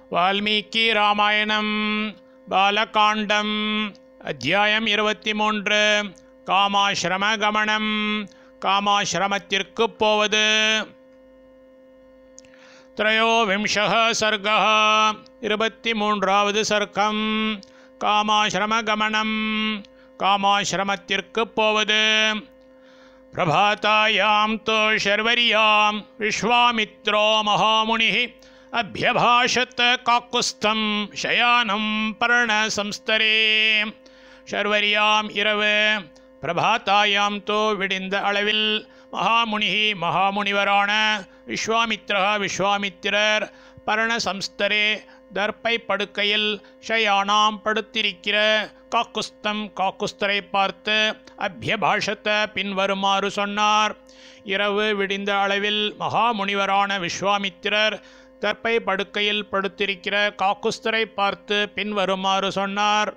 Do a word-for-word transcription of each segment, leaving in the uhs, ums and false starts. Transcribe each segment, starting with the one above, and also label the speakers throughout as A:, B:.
A: வால்மீகி ராமாயணம் பாலகாண்டம் அத்தியாயம் இருபத்தி மூன்று. காமாசிரம கமனம். காமாசிரமத்திற்கு போவது. த்ரயோவிம்சः சர்க்கः. இருபத்தி மூன்றாவது சர்க்கம். காமாசிரம கமனம். காமாசிரமத்திற்கு போவது. பிரபாதாயாம் தோ ஷர்வரியாம் விஸ்வாமித்ரோ மகாமுனிः அபியபாஷத் காக்குஸ்தம் ஷயானம் பர்ண சம்ஸ்தரே. ஷர்வரியாம் இரவு. பிரபாதாயாம் தோ விடிந்த அளவில். மகாமுனி மகாமுனிவரான விஸ்வாமித்ரா விஸ்வாமித்திரர் பர்ண சம்ஸ்தரே தர்ப்பை படுக்கையில் ஷயானாம் படுத்திருக்கிற காக்குஸ்தம் காக்குஸ்தரை பார்த்து அபியபாஷத்த பின்வருமாறு சொன்னார். இரவு விடிந்த அளவில் மகாமுனிவரான விஸ்வாமித்திரர் தர்ப்பை படுக்கையில் படுத்திருக்கிற காக்குஸ்தரை பார்த்து பின்வருமாறு சொன்னார்.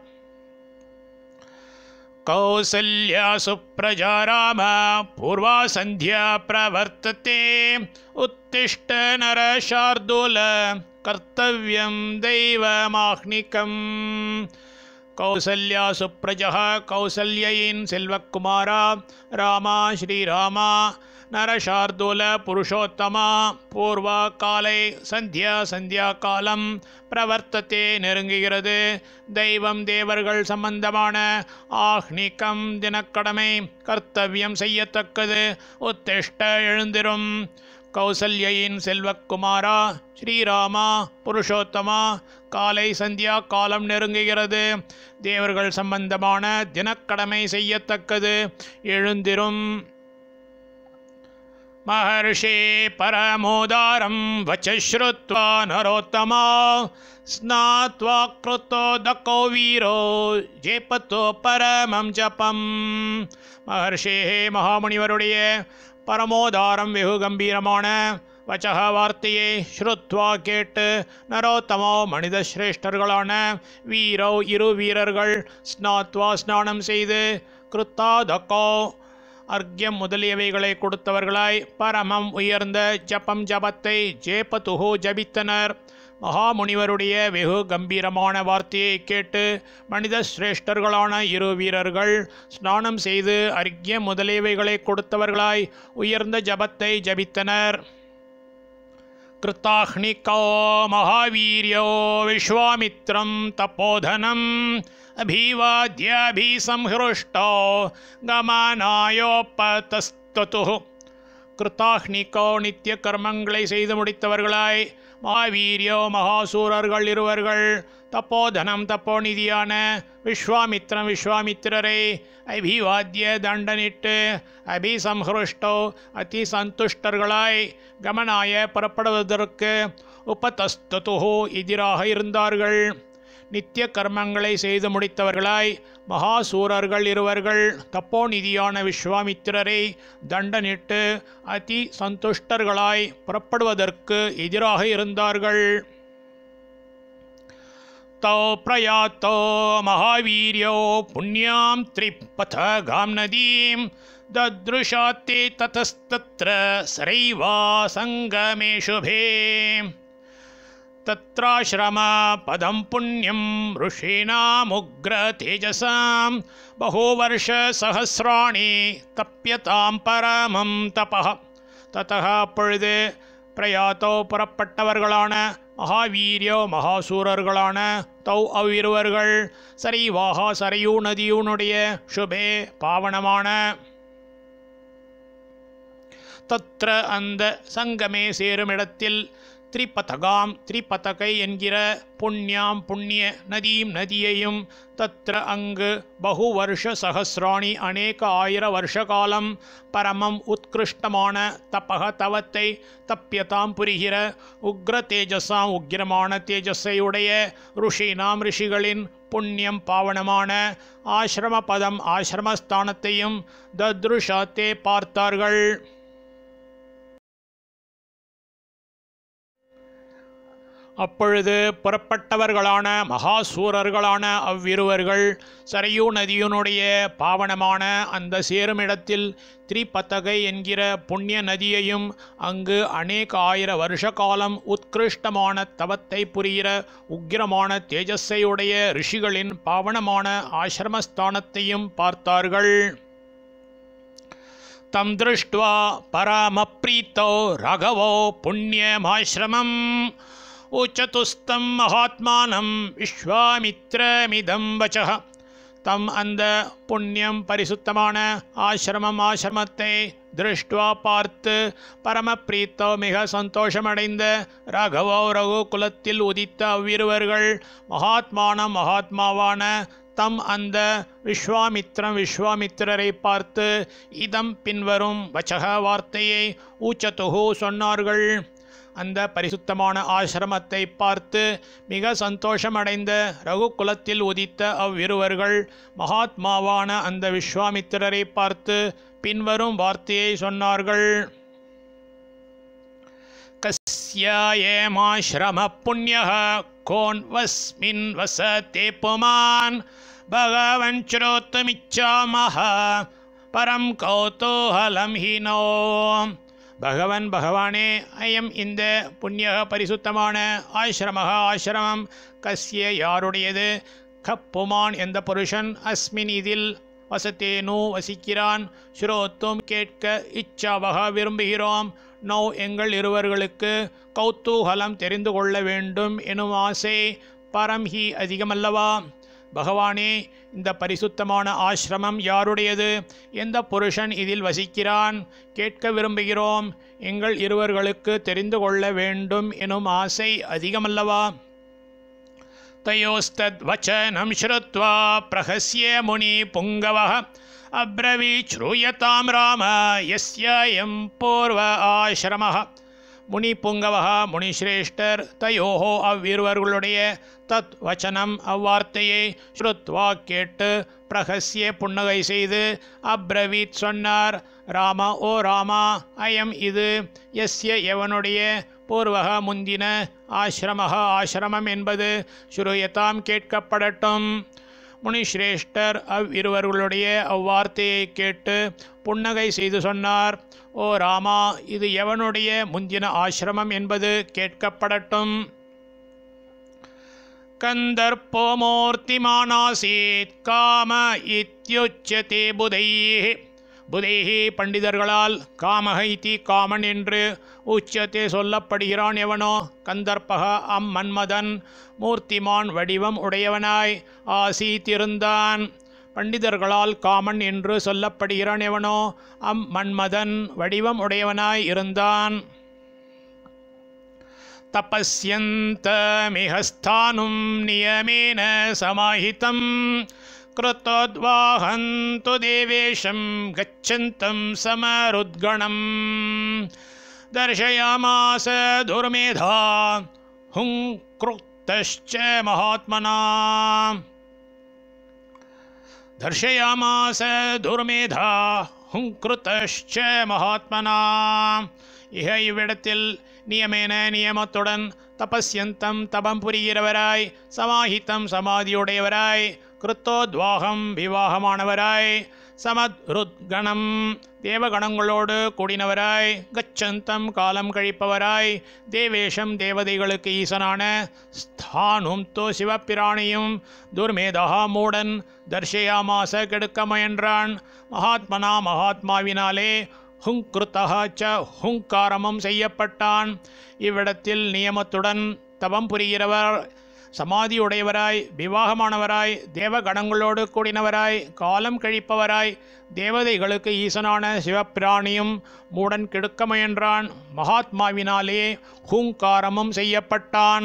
A: கௌசல்யா சுப்ரஜா ராம பூர்வா சந்தியா பிரவர்த்ததே உத்திஷ்ட நர சார்தூல கர்த்தவ்யம் தெய்வமாஹ்னிகம். கௌசல்யா சுப்ரஜா கௌசல்யின் செல்வக்குமாரா ராமா ஸ்ரீராமா நரசார்தூல புருஷோத்தமா பூர்வா காலை சந்தியா சந்தியா காலம் பிரவர்த்தத்தே நெருங்குகிறது. தெய்வம் தேவர்கள் சம்பந்தமான ஆஹ்னிகம் தினக்கடமை கர்த்தவியம் செய்யத்தக்கது. உத்திஷ்ட எழுந்திரும். கௌசல்யின் செல்வக்குமாரா ஸ்ரீராமா புருஷோத்தமா காலை சந்தியா காலம் நெருங்குகிறது. தேவர்கள் சம்பந்தமான தினக்கடமை செய்யத்தக்கது. எழுந்திரும். महर्षि परमोदारं वचश्रुत्वा नरोत्तमा स्नात्वा कृतोदको वीरो जेपतो परमं जपम. महर्षि महामुनिवरुடைய பரமோதாரம் வெகு கம்பீரமான வச்சக வார்த்தையை ஸ்ருத்வா கேட்டு நரோத்தமோ மனித சிரேஷ்டர்களான வீரோ இரு வீரர்கள் ஸ்நாத்வா ஸ்நானம் செய்து கிருத்தாதக்கோ அர்க்யம் முதலியவைகளை கொடுத்தவர்களாய் பரமம் உயர்ந்த ஜபம் ஜபத்தை ஜேபதுஹு ஜபித்தனர். மகாமுனிவருடைய வெகு கம்பீரமான வார்த்தையை கேட்டு மனித சிரேஷ்டர்களான இரு வீரர்கள் ஸ்நானம் செய்து அர்க்யம் முதலியவைகளை கொடுத்தவர்களாய் உயர்ந்த ஜபத்தை ஜபித்தனர். கிருத்தாஹ்னிகோ மகாவீர்யோ விஸ்வாமித்ரம் தபோதனம் அபிவாத்யாபிசம்ஹ்ருஷ்டோ கமனாயோபதஸ்ததுः. கிருத்தாஹ்னிகோ நித்திய கர்மங்களை செய்து முடித்தவர்களாய் மகாவீரியோ மகாசூரர்கள் இருவர்கள் தப்போதனம் தப்போநிதியான விஸ்வாமித்ரம் விஸ்வாமித்திரரை அபிவாத்திய தண்டனிட்டு அபிசம்ஹ்ருஷ்டோ அதி சந்துஷ்டர்களாய் கமனாய புறப்படுவதற்கு உபதஸ்ததுஹு எதிராக இருந்தார்கள். நித்திய கர்மங்களை செய்து முடித்தவர்களாய் மகாசூரர்கள் இருவர்கள் தப்போநிதியான விஸ்வாமித்திரரை தண்டனிட்டு அதி சந்துஷ்டர்களாய் புறப்படுவதற்கு எதிராக இருந்தார்கள். தோ பிரயாத்தோ மகாவீர்யோ புண்ணியாம் த்ரிபதகாம் நதீம் தத்ருஷாத்தே ததஸ்தத்ர சரைவா சங்கமேஷுபே. तत्राश्रम पदं पुण्यं ऋषीणामुग्र तेजसां बहुवर्ष सहस्राणि तप्यतां परमं तपः. ततः அப்பொழுது பிரயாத்தோ புறப்பட்டவர்களான மகாவீரியோ மகாசூரர்களான தௌ அவ்விருவர்கள் சரிவாகா சரையூ நதியூனுடைய சுபே பாவனமான தத்ர அந்த சங்கமே சேரும் இடத்தில் திரிபதகாம் திரிபதகை என்கிற புண்ணியாம் புண்ணிய நதியும் நதியையும் தத்ர அங்கு பகு வருஷ சகசிராணி அநேக ஆயிர வருஷ காலம் பரமம் உத்கிருஷ்டமான தபக தவத்தை தப்பியதாம் புரிகிற உக்ர தேஜஸாம் உக்கிரமான தேஜஸையுடைய ருஷினாம் ரிஷிகளின் புண்ணியம் பாவனமான ஆசிரம பதம் ஆசிரமஸ்தானத்தையும் தத்ருஷாத்தே பார்த்தார்கள். அப்பொழுது புறப்பட்டவர்களான மகாசூரர்களான அவ்விருவர்கள் சரையூ நதியினுடைய பாவனமான அந்த சேருமிடத்தில் திரிபதகை என்கிற புண்ணிய நதியையும் அங்கு அநேக ஆயிர வருஷ காலம் உத்கிருஷ்டமான தவத்தை புரிகிற உக்கிரமான தேஜஸையுடைய ரிஷிகளின் பாவனமான ஆசிரமஸ்தானத்தையும் பார்த்தார்கள். தம் திருஷ்டுவா பரமப்ரீத்தோ ராகவோ புண்ணியமாசிரமம் உச்சதுஸ்தம் மகாத்மானம் விஸ்வாமித்ரமிதம் வச்சः. தம் அந்த புண்ணியம் பரிசுத்தமான ஆசிரமம் ஆசிரமத்தை திருஷ்டுவா பார்த்து பரமப்ரீத்தோ மிக சந்தோஷமடைந்த ராகவோ ரகு குலத்தில் உதித்த அவ்விருவர்கள் மகாத்மானம் மகாத்மாவான தம் அந்த விஸ்வாமித்ரம் விஸ்வாமித்திரரை பார்த்து இதம் பின்வரும் வச்சக வார்த்தையை ஊச்சத்துகு சொன்னார்கள். அந்த பரிசுத்தமான ஆசிரமத்தை பார்த்து மிக சந்தோஷமடைந்த ரகுகுலத்தில் உதித்த அவ்விருவர்கள் மகாத்மாவான அந்த விஸ்வாமித்திரரை பார்த்து பின்வரும் வார்த்தையை சொன்னார்கள். கஸ்யாயமாஸ்ரம புண்ணியः கோன்வஸ்மின் வசதே புமான் பகவன் ஸ்ரோத்துமிச்சாமஹ பரம் கௌதூஹலம் ஹீனோ. பகவன் பகவானே, அயம் இந்த புண்ணிய பரிசுத்தமான ஆசிரம ஆசிரமம் கஸ்ய யாருடையது, கப்புமான் எந்த புருஷன், அஸ்மின் இதில் வசத்தேனு வசிக்கிறான், ஸ்ரோத்தும் கேட்க இச்சாவக விரும்புகிறோம், நோ எங்கள் இருவர்களுக்கு கௌதூகலம் தெரிந்து கொள்ள வேண்டும் எனும் ஆசை, பரம் ஹி அதிகமல்லவா. பகவானே, இந்த பரிசுத்தமான ஆசிரமம் யாருடையது, எந்த புருஷன் இதில் வசிக்கிறான், கேட்க விரும்புகிறோம், எங்கள் இருவர்களுக்கு தெரிந்து கொள்ள வேண்டும் எனும் ஆசை அதிகமல்லவா. தயோஸ்தத் வச்சனம் ஸ்ருத்வா பிரஹஸ்ய முனி புங்கவः அப்ரவீத் ஸ்ரூயதாம் ராம யஸ்யம் பூர்வ ஆசிரமः. முனி புங்கவः முனிஸ்ரேஷ்டர் தயோஹோ அவ்விருவர்களுடைய தத் வச்சனம் அவ்வார்த்தையை ஸ்ருத்வா கேட்டு பிரஹஸ்ய புன்னகை செய்து அப்ரவீத் சொன்னார். ராம ஓ ராமா, அயம் இது யஸ்ய எவனுடைய பூர்வக முந்தின ஆசிரமஹ ஆசிரமம் என்பது ஸ்ரூயதாம் கேட்கப்படட்டும். முனிஸ்ரேஷ்டர் அவ்விருவர்களுடைய அவ்வார்த்தையை கேட்டு புன்னகை செய்து சொன்னார். ஓ ராமா, இது எவனுடைய முந்தின ஆசிரமம் என்பது கேட்கப்படட்டும். கந்தர்ப்போ மூர்த்திமானாசீத் காம இத்யுச்யதே புதைஹ. புதைஹ பண்டிதர்களால் காமஹ இதி காமன் என்று உச்சத்தே சொல்லப்படுகிறான் எவனோ. கந்தர்ப்பக அம் மன்மதன் மூர்த்திமான் வடிவம் உடையவனாய் ஆசீத் இருந்தான். பண்டிதர்களால் காமன் என்று சொல்லப்படுகிறான் எவனோ அம் மன்மதன் வடிவம் உடையவனாய் இருந்தான். தபஸ்யந்தமிஹஸ்தானும் நியமேன சமாஹிதம் கிருத்தோத்வாஹந்து தேவேஷம் கச்சந்தம் சமருத்கணம் தர்ஷயாமாஸ துர்மேதா ஹுங்க்ருக்தஸ்ச மகாத்மனா. தர்ஷயாமாஸ துர்மேதா ஹுங்க்ருதஸ்ச மகாத்மனா. இக இவ்விடத்தில் நியமேன நியமத்துடன் தபஸ்யந்தம் தபம் புரிகிறவராய் சமாஹிதம் சமாதியுடையவராய் கிருத்தோத்வாகம் விவாகமானவராய் சமத்ருத்கணம் தேவகணங்களோடு கூடினவராய் கச்சந்தம் காலம் கழிப்பவராய் தேவேஷம் தேவதைகளுக்கு ஈசனான ஸ்தானும் தோ சிவப்பிராணியும் துர்மேதா மூடன் தர்ஷயாமாச கெடுக்க முயன்றான். மகாத்மனா மகாத்மாவினாலே ஹுங்கிருத்தா ச ஹுங்காரமும் செய்யப்பட்டான். இவ்விடத்தில் நியமத்துடன் தவம் புரிகிறவர் சமாதியுடையவராய் விவாகமானவராய் தேவகணங்களோடு கூடினவராய் காலம் கழிப்பவராய் தேவதைகளுக்கு ஈசனான சிவப்பிராணியும் மூடன் கெடுக்க முயன்றான். மகாத்மாவினாலே ஹூங்காரமும் செய்யப்பட்டான்.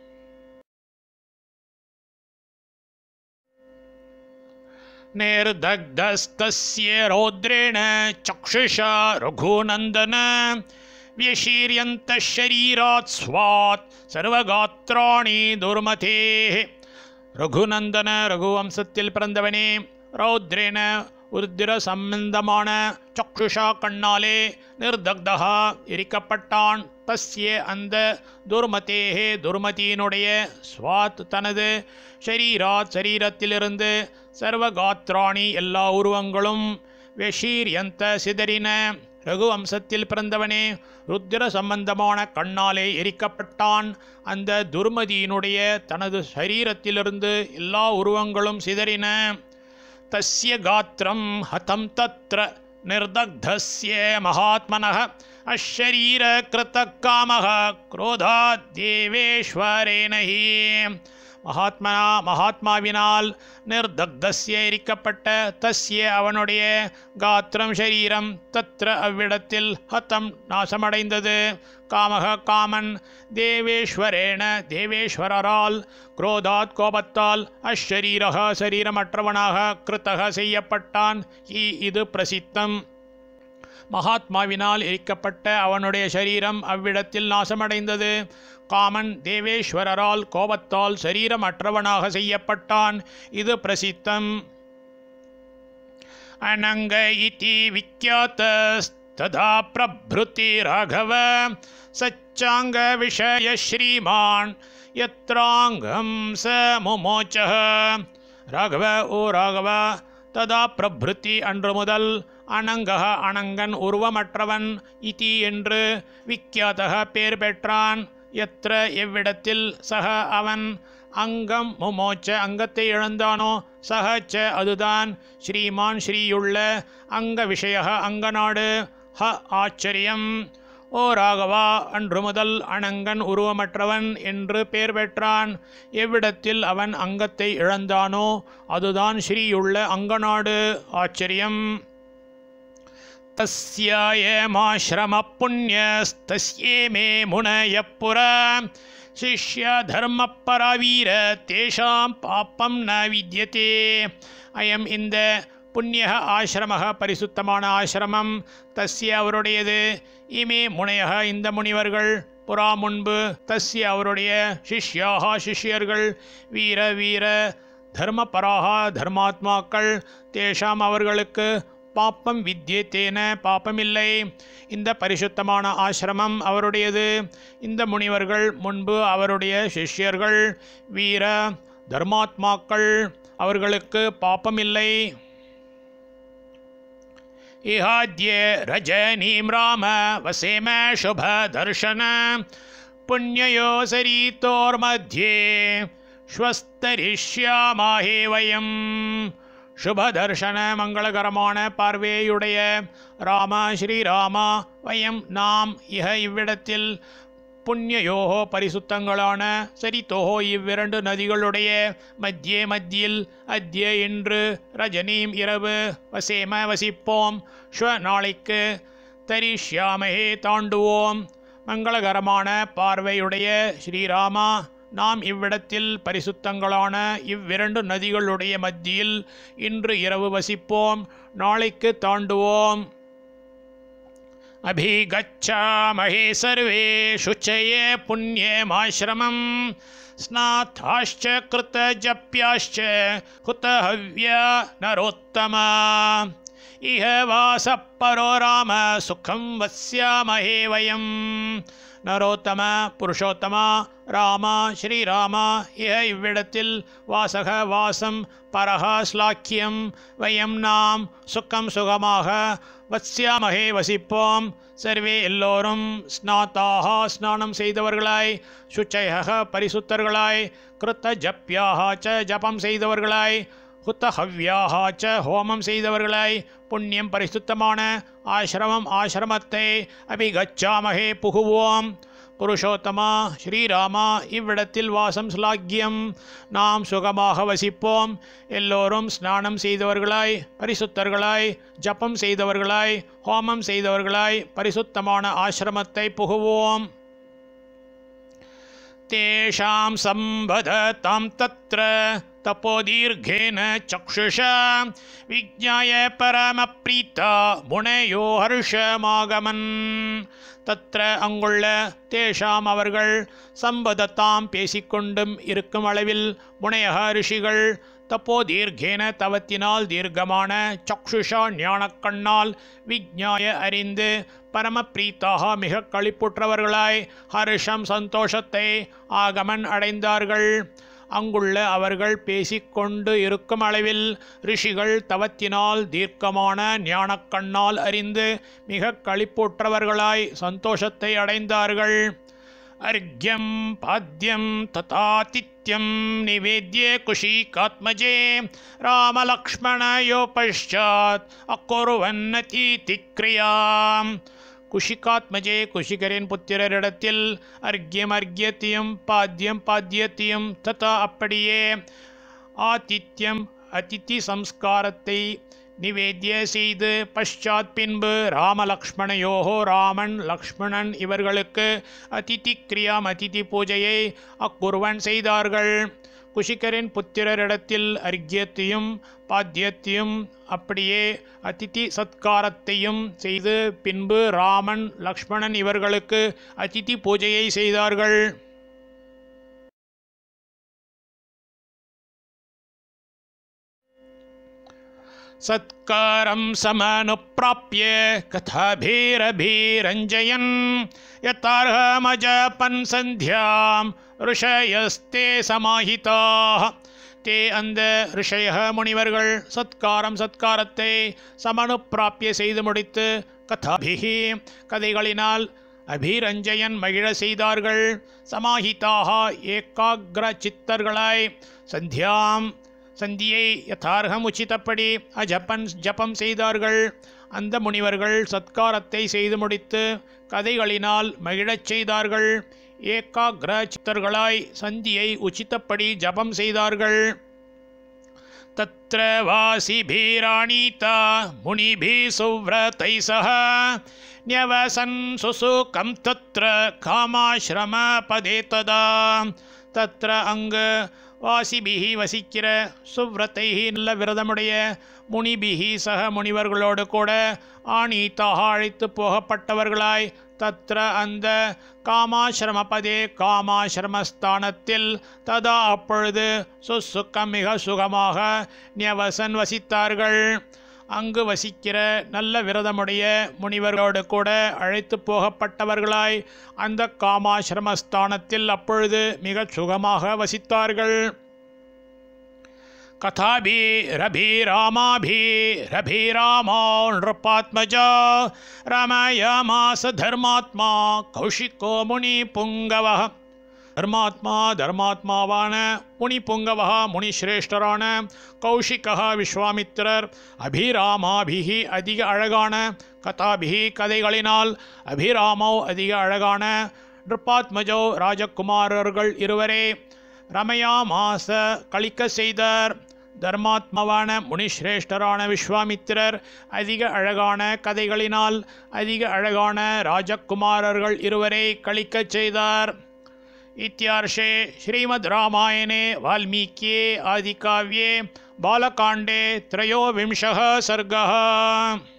A: निर्दग्धस्तस्य रौद्रेण चक्षुषा रघुनन्दन व्यशीर्यन्तः शरीरात् स्वात् सर्वगात्राणि दुर्मतेः. ரகுநந்தன ரகுவம்சத்தில் பிறந்தவனே, ரௌத்ரேன ருத்திர சம்பந்தமான சக்ஷுஷா கண்ணாலே நிர்தக்தா எரிக்கப்பட்டான். தஸ்ய அந்த துர்மதேஹே துர்மதியினுடைய ஸ்வாத் தனது ஷரீராத் சரீரத்திலிருந்து சர்வகாத்ராணி எல்லா உருவங்களும் வெஷீரியந்த சிதறின. ரகுவம்சத்தில் பிறந்தவனே ருத்திர சம்பந்தமான கண்ணாலே எரிக்கப்பட்டான். அந்த துர்மதியினுடைய தனது சரீரத்திலிருந்து எல்லா உருவங்களும் சிதறின. தஸ்ய காத்ரம் ஹதம் தத்ர நிர்தக்தஸ்ய மகாத்மனः அஷரீர கிருத காமः க்ரோதாத் தேவேஸ்வரேன ஹி. மகாத்மனா மகாத்மாவினால் நிர்தக்தஸ்ய எரிக்கப்பட்ட தஸ்ய அவனுடைய காத்திரம் ஷரீரம் தத்ர அவ்விடத்தில் ஹதம் நாசமடைந்தது. காமக காமன் தேவேஸ்வரேன தேவேஸ்வரரால் குரோதாத் கோபத்தால் அஷரீரக சரீரமற்றவனாக கிருத்தக செய்யப்பட்டான். ஹி இது பிரசித்தம். மகாத்மாவினால் எரிக்கப்பட்ட அவனுடைய சரீரம் அவ்விடத்தில் நாசமடைந்தது. காமன் தேவேஸ்வரரால் கோபத்தால் சரீரமற்றவனாக செய்யப்பட்டான். இது பிரசித்தம். அனங்க இதி விக்யாதஸ்ததா பிரப்ருதி ராகவ சச்சாங்க விஷய ஸ்ரீமான் யத்ராங்கம் ச முமோச்சஹ. ராகவ ஓ ராகவ ததா பிரப்ருதி அன்று முதல் அனங்கஹ அனங்கன் உருவமற்றவன் இதி என்று விக்யாதக பேர் பெற்றான். எத்திர எவ்விடத்தில் சக அவன் அங்கம் முமோச்ச அங்கத்தை இழந்தானோ சக ச அதுதான் ஸ்ரீமான் ஸ்ரீயுள்ள அங்க விஷய அங்கநாடு. ஹ ஆச்சரியம். ஓ ராகவா அன்று முதல் அனங்கன் உருவமற்றவன் என்று பெயர் பெற்றான். எவ்விடத்தில் அவன் அங்கத்தை இழந்தானோ அதுதான் ஸ்ரீயுள்ள அங்கநாடு. ஆச்சரியம். தஸ்யாயமாஶ்ரம புண்ணியஸ்தஸ்யே மே முனயः புரா சிஷ்ய தர்ம பராவீர தேஷாம் பாப்பம் ந வித்யதே. அயம் இந்த புண்ணிய ஆசிரம பரிசுத்தமான ஆசிரமம் தஸ்ய அவருடையது. இமே முனையக இந்த முனிவர்கள் புறா முன்பு தஸ்ய அவருடைய சிஷ்யாக சிஷ்யர்கள் வீர வீர தர்மபராக தர்மாத்மாக்கள் தேஷாம் அவர்களுக்கு பாப்பம் வித்யேத்தேன பாப்பமில்லை. இந்த பரிசுத்தமான ஆசிரமம் அவருடையது. இந்த முனிவர்கள் முன்பு அவருடைய சிஷ்யர்கள் வீர தர்மாத்மாக்கள் அவர்களுக்கு பாப்பமில்லை. இஹாத்ய ரஜனீம் ராம வசேம சுப தர்ஷன புண்ணியோ சரீதோர்மத்யே ஸ்வஸ்தரிஷ்யாமாஹே வயம். சுபதர்ஷன மங்களகரமான பார்வையுடைய ராம ஸ்ரீராமா வயம் நாம் இஹ இவ்விடத்தில் புண்ணியோகோ பரிசுத்தங்களான சரித்தோகோ இவ்விரண்டு நதிகளுடைய மத்தியே மத்தியில் அத்ய இன்று ரஜனீம் இரவு வசேம வசிப்போம் ஸ்வ நாளைக்கு தரிஷ்யாமஹே தாண்டுவோம். மங்களகரமான பார்வையுடைய ஸ்ரீராமா நாம் இவ்விடத்தில் பரிசுத்தங்களான இவ்விரண்டு நதிகளுடைய மத்தியில் இன்று இரவு வசிப்போம் நாளைக்கு தாண்டுவோம். அபிகச்சாமஹே சர்வே சுச்சயே புண்ணியமாஶ்ரமம் ஸ்நாதாश्च கிருதஜப்யாश्च ஹுதஹவ்யா நரோத்தமா. இஹ வாசப் பரோ ராம சுகம் வஸ்யாமஹே வயம். நரோத்தம புருஷோத்தமா ராமா ஸ்ரீராமா இஹ இவ்விடத்தில் வாசக வாசம் பரஹ ஸ்லாக்கியம் வயம் நாம் சுக்கம் சுகமாக வத்ஸ்யாமஹே வசிப்போம். சர்வே எல்லோரும் ஸ்நாதாக ஸ்நானம் செய்தவர்களாய் சுச்சயக பரிசுத்தர்களாய் கிருத்த ஜப்யாக ச ஜபம் செய்தவர்களாய் ஹுத்தஹவ்யாக ச ஹோமம் செய்தவர்களாய் புண்ணியம் பரிசுத்தமான ஆசிரமம் ஆசிரமத்தை அபிகச்சாமஹே புகுவோம். புருஷோத்தமா ஸ்ரீராமா இவ்விடத்தில் வாசம் ஸ்லாக்கியம் நாம் சுகமாக வசிப்போம். எல்லோரும் ஸ்நானம் செய்தவர்களாய் பரிசுத்தர்களாய் ஜபம் செய்தவர்களாய் ஹோமம் செய்தவர்களாய் பரிசுத்தமான ஆசிரமத்தை புகுவோம். தேஷாம் சம்பததாம் தத்ர தபோதீர்கேன சக்ஷுஷா விஜ்ஞாய பரமப்ரீதா முனையோ ஹர்ஷமாகமன். தத்ர அங்குள்ள தேஷாம் அவர்கள் சம்பதத்தாம் பேசிக்கொண்டும் இருக்கும் அளவில் முனையக ரிஷிகள் தப்போதீர்கேன தவத்தினால் தீர்க்கமான சக்ஷுஷா ஞானக்கண்ணால் விஜ்ஞாய அறிந்து பரமப்ரீத்தாக மிக களிப்புற்றவர்களாய் ஹர்ஷம் சந்தோஷத்தை ஆகமன் அடைந்தார்கள். அங்குள்ள அவர்கள் பேசிக்கொண்டு இருக்கும் அளவில் ரிஷிகள் தவத்தினால் தீர்க்கமான ஞானக்கண்ணால் அறிந்து மிக களிப்புற்றவர்களாய் சந்தோஷத்தை அடைந்தார்கள். அர்க்யம் பாத்யம் ததாதித்யம் நிவேத்ய குஷிகாத்மஜே ராமலக்ஷ்மணயோ பஷ்சாத் அக்குர்வன்னதிக்ரியாம். குஷிகாத்மஜே குஷிகரின் புத்திரரிடத்தில் அர்க்யம் அர்க்யத்தையும் பாத்யம் பாத்யத்தையும் ததா அப்படியே ஆதித்யம் அதித்தி சம்ஸ்காரத்தை நிவேத்திய செய்து பஷாத் பின்பு ராமலக்ஷ்மணயோகோ ராமன் லக்ஷ்மணன் இவர்களுக்கு அதிதி கிரியாம் அதிதி பூஜையை அக்குர்வன் செய்தார்கள். குஷிகரின் புத்திரரிடத்தில் அர்க்யத்தையும் பாத்தியத்தையும் அப்படியே அதிதி சத்காரத்தையும் செய்து பின்பு ராமன் லக்ஷ்மணன் இவர்களுக்கு அதிதி பூஜையை செய்தார்கள். சத்காரம் சமனுப்ராப்ய கதாபீரபீரஞ்சயன் யதார்ஹமஜபன் சந்தியாம் ऋषयस्ते समाहिताः. தே அந்த ரிஷய முனிவர்கள் சத்காரம் சத்காரத்தை சமனுப்பிராப்பிய செய்து முடித்து கதாபிகி கதைகளினால் அபிரஞ்சயன் மகிழ செய்தார்கள். சமாஹிதாக ஏகாகிர சித்தர்களாய் சந்தியாம் சந்தியை யதார்ஹம் உச்சிதப்படி அஜப்பன் ஜபம் செய்தார்கள். அந்த முனிவர்கள் சத்காரத்தை செய்து முடித்து கதைகளினால் மகிழச் செய்தார்கள். ஏகாகிர சித்தர்களாய் சந்தியை உச்சித்தப்படி ஜபம் செய்தார்கள். தத்ர வாசிபீராணீதா முனிபி சுவ்ரதை சஹ ன்யவசன் சுசுகம் தத்ர காமாஸ்ரம பதே ததா. தத்ர அங்கு வாசிபிஹி வசிக்கிற சுவ்ரதைஹி நல்ல விரதமுடைய முனிபிஹி சக முனிவர்களோடு கூட ஆனீதாக அழைத்து போகப்பட்டவர்களாய் தத்ர அந்த காமாசிரமபதே காமாசிரமஸ்தானத்தில் ததா அப்பொழுது சுசுக்கம் மிக சுகமாக ன்யவசன் வசித்தார்கள். அங்கு வசிக்கிற நல்ல விரதமுடைய முனிவர்களோடு கூட அழைத்து போகப்பட்டவர்களாய் அந்த காமாசிரமஸ்தானத்தில் அப்பொழுது மிக சுகமாக வசித்தார்கள். கதாபி ரபி ராமாபி ரபி ராமோ நிருபாத்மஜா ரமயமாச தர்மாத்மா கௌஷிகோ முனி புங்கவ. தர்மாத்மா தர்மாத்மாவான முனி புங்கவ முனிஸ்ரேஷ்டரான கௌஷிகா விஸ்வாமித்திரர் அபிராமாபிகி அதிக அழகான கதாபிகி கதைகளினால் அபிராமோ அதிக அழகான நிருபாத்மஜோ ராஜகுமாரர்கள் இருவரே ரமயா மாச கழிக்க செய்தார். தர்மாத்மாவான முனிஸ்ரேஷ்டரான விஸ்வாமித்திரர் அதிக அழகான கதைகளினால் அதிக அழகான ராஜகுமாரர்கள் இருவரை கழிக்கச் செய்தார். இத்தியார்ஷே ஸ்ரீமத் ராமாயணே வால்மீகியே ஆதிகாவ்யே பாலகாண்டே த்ரயோவிம்சः सर्गः.